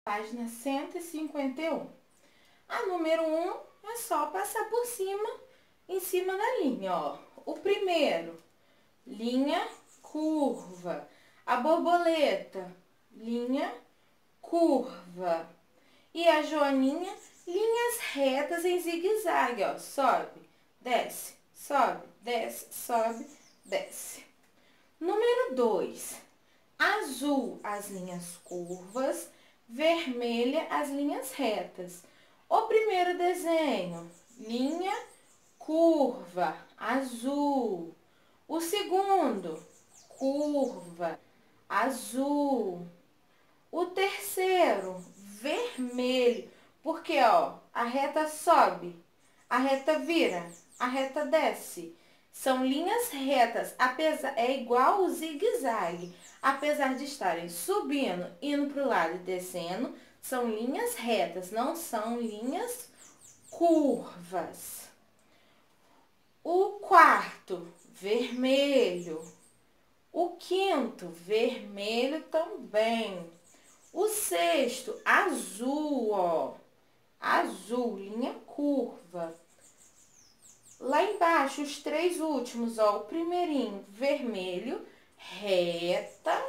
Página 151. A número 1 é só passar por cima, em cima da linha, ó. O primeiro, linha curva. A borboleta, linha curva. E a joaninha, linhas retas em zigue-zague, ó. Sobe, desce, sobe, desce, sobe, desce. Número 2, azul, as linhas curvas. Vermelha, as linhas retas. O primeiro desenho, linha curva, azul. O segundo, curva, azul. O terceiro, vermelho, porque, ó, a reta sobe, a reta vira, a reta desce. São linhas retas, é igual o zigue-zague. Apesar de estarem subindo, indo para o lado e descendo, são linhas retas, não são linhas curvas. O quarto, vermelho. O quinto, vermelho também. O sexto, azul, ó. Azul, linha curva. Lá embaixo, os três últimos, ó. O primeirinho, vermelho, reta,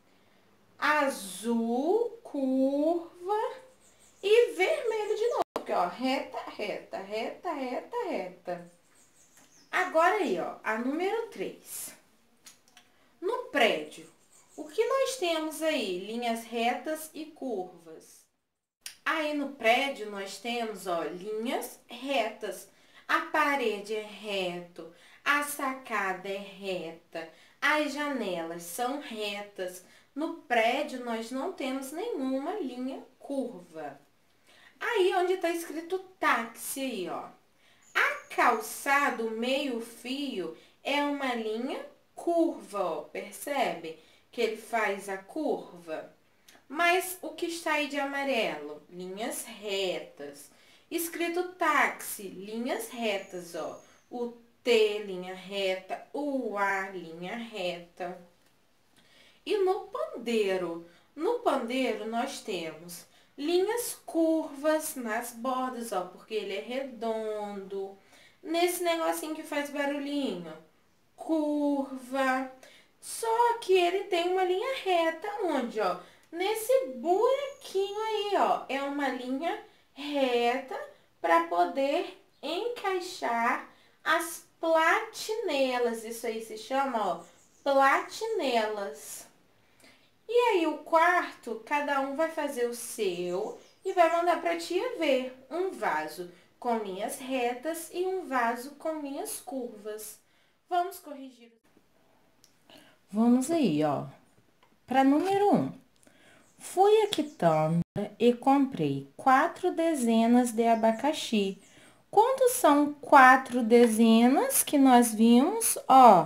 azul, curva e vermelho de novo. Porque, ó, reta, reta, reta, reta, reta. Agora aí, ó, a número 3. No prédio, o que nós temos aí? Linhas retas e curvas. Aí no prédio nós temos, ó, linhas retas. A parede é reto, a sacada é reta, as janelas são retas. No prédio nós não temos nenhuma linha curva. Aí onde está escrito táxi aí, ó. A calçada, o meio-fio, é uma linha curva, ó. Percebe que ele faz a curva? Mas o que está aí de amarelo? Linhas retas. Escrito táxi, linhas retas, ó. O T, linha reta, o A, linha reta. E no pandeiro? No pandeiro nós temos linhas curvas nas bordas, ó, porque ele é redondo. Nesse negocinho que faz barulhinho, curva. Só que ele tem uma linha reta, onde, ó? Nesse buraquinho aí, ó, é uma linha reta para poder encaixar as platinelas. Isso aí se chama, ó, platinelas. E aí o quarto, cada um vai fazer o seu e vai mandar para a tia ver um vaso com linhas retas e um vaso com linhas curvas. Vamos corrigir. Vamos aí, ó, para número 1. Fui à quitanda e comprei 4 dezenas de abacaxi. Quantos são 4 dezenas que nós vimos? Ó,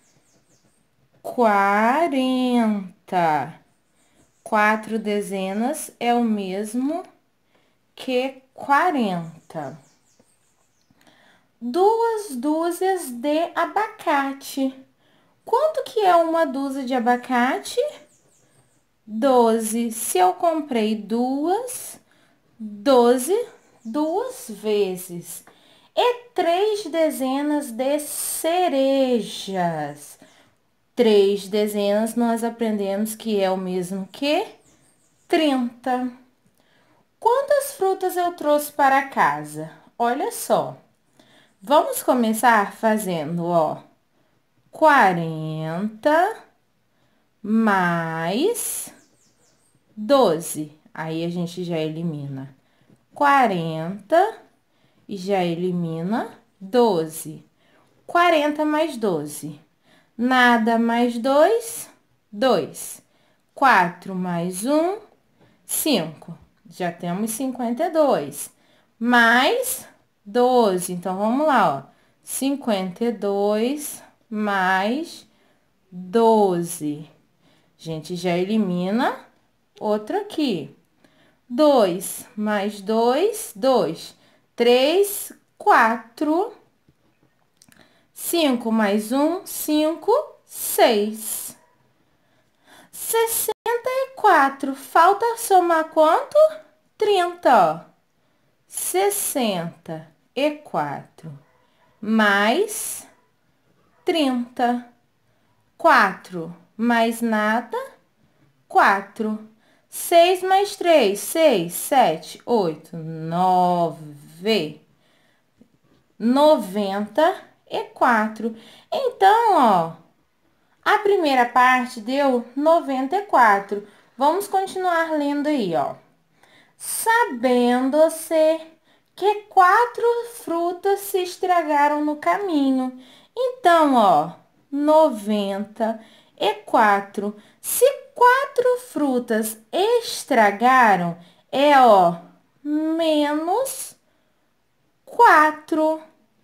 40. 4 dezenas é o mesmo que 40. 2 dúzias de abacate. Quanto que é uma dúzia de abacate? 12. Se eu comprei 2, 12, 2 vezes. E 3 dezenas de cerejas. 3 dezenas nós aprendemos que é o mesmo que 30. Quantas frutas eu trouxe para casa? Olha só. Vamos começar fazendo, ó, 40 mais 12. Aí a gente já elimina 40 e já elimina 12. 40 mais 12. Nada mais 2, 2. 4 mais 1, 5. Já temos 52. Mais 12. Então, vamos lá, ó. 52 mais 12. A gente já elimina outro aqui. 2 mais 2, 2. 3, 4. 5 mais 1, 5, 6. 64 4. Falta somar quanto? 30, ó. 64 mais 30. 4 mais nada, 4. 6 mais 3, 6, 7, 8, 9. 94. Então, ó, a primeira parte deu 94. Vamos continuar lendo aí, ó. Sabendo-se que 4 frutas se estragaram no caminho. Então, ó, 94. Se 4 frutas estragaram, ó, menos 4.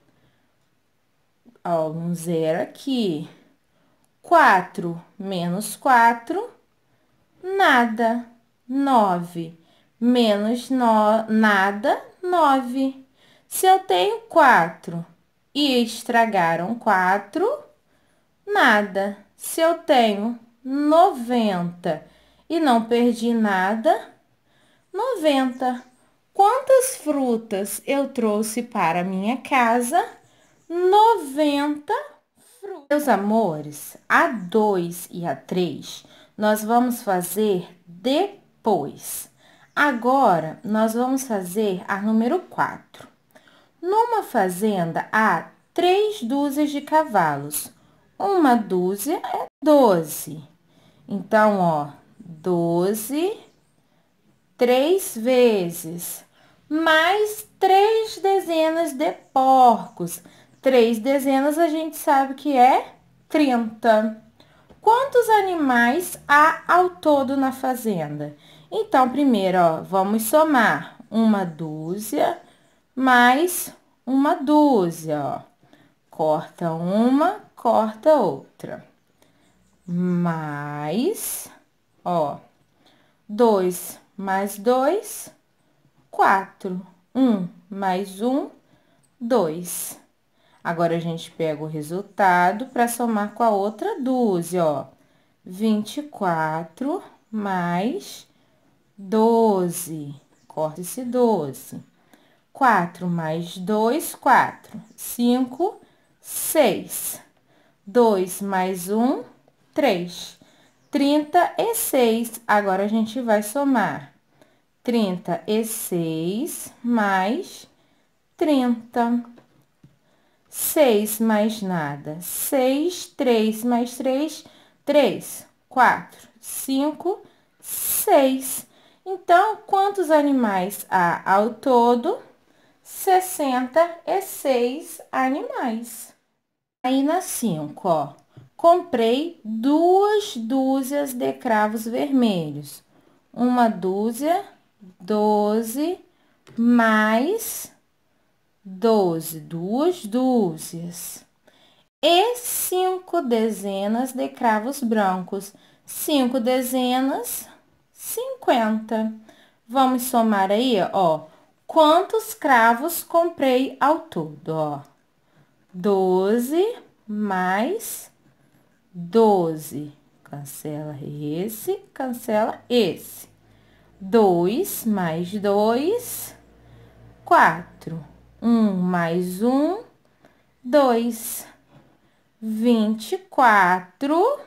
Ó, um zero aqui. 4 menos 4, nada. 9 menos nada, 9. Se eu tenho 4 e estragaram 4, nada. Se eu tenho 90 e não perdi nada, 90. Quantas frutas eu trouxe para minha casa? 90 frutas. Meus amores, a 2 e a 3 nós vamos fazer depois. Agora, nós vamos fazer a número 4. Numa fazenda, há 3 dúzias de cavalos. Uma dúzia é 12. Então, ó, 12, 3 vezes, mais 3 dezenas de porcos. 3 dezenas a gente sabe que é 30. Quantos animais há ao todo na fazenda? Então, primeiro, ó, vamos somar uma dúzia mais uma dúzia, ó. Corta uma, corta outra. Mais, ó, 2 mais 2, 4. 1 mais 1, 2. Agora, a gente pega o resultado para somar com a outra dúzia, ó. 24 mais 12. Corta esse 12. 4 mais 2, 4. 5, 6. 2 mais 1, 3. 36. Agora, a gente vai somar 36 mais 30. 6 mais nada, 6. 3 mais 3, 3. 4, 5, 6. Então, quantos animais há ao todo? 66 animais. Aí, na 5, ó, comprei 2 dúzias de cravos vermelhos. Uma dúzia, 12, mais 12, 2 dúzias. E 5 dezenas de cravos brancos. 5 dezenas, 50. Vamos somar aí, ó, quantos cravos comprei ao todo, ó. 12 mais 12. Cancela esse, cancela esse. 2 mais 2, 4. 1 mais 1, 2. 24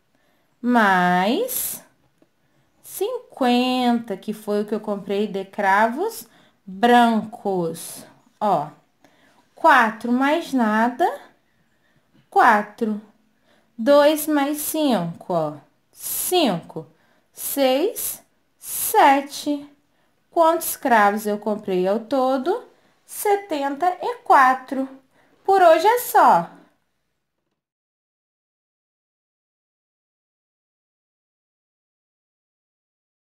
mais 50, que foi o que eu comprei de cravos brancos. Ó, 4 mais nada, 4. 2 mais 5, ó, 5. 6, 7. Quantos cravos eu comprei ao todo? 74. Por hoje é só.